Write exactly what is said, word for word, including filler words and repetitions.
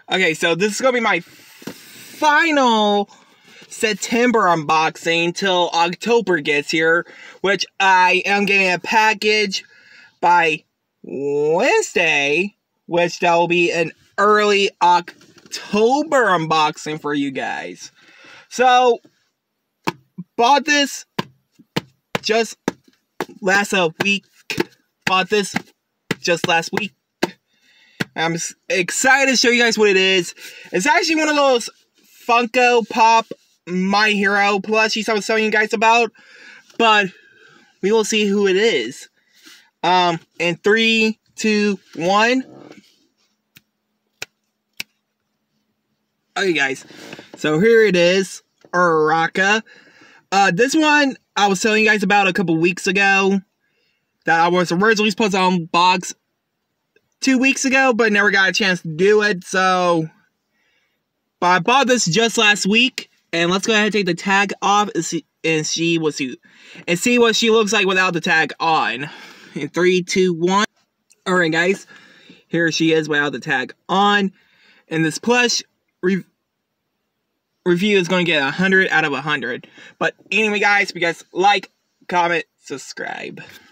Okay, so this is gonna be my final September unboxing till October gets here, which I am getting a package by Wednesday, which that will be an early October unboxing for you guys. So, bought this just last a week. Bought this just last week. I'm excited to show you guys what it is. It's actually one of those Funko Pop My Hero plushies I was telling you guys about, but we will see who it is. Um, in three, two, one. Okay, guys. So here it is, Uraraka. Uh, this one I was telling you guys about a couple weeks ago. That I was originally supposed to unbox two weeks ago, but never got a chance to do it. So, but I bought this just last week, and let's go ahead and take the tag off and see, and see what she and see what she looks like without the tag on. In three, two, one. All right, guys, here she is without the tag on, and this plush re review is going to get a hundred out of a hundred. But anyway, guys, if you guys like, comment, subscribe.